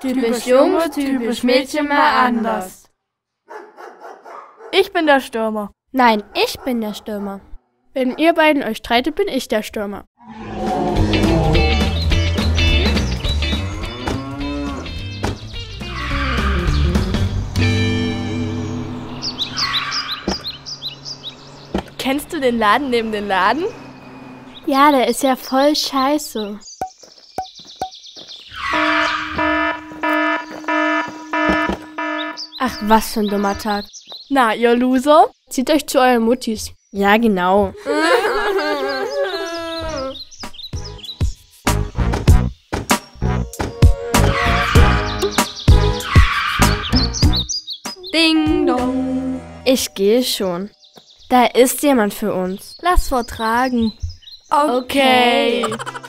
Typisch Junge, typisch Mädchen, mal anders. Ich bin der Stürmer. Nein, ich bin der Stürmer. Wenn ihr beiden euch streitet, bin ich der Stürmer. Kennst du den Laden neben dem Laden? Ja, der ist ja voll scheiße. Ach, was für ein dummer Tag. Na, ihr Loser? Zieht euch zu euren Muttis. Ja, genau. Ding dong. Ich gehe schon. Da ist jemand für uns. Lass vertragen. Okay.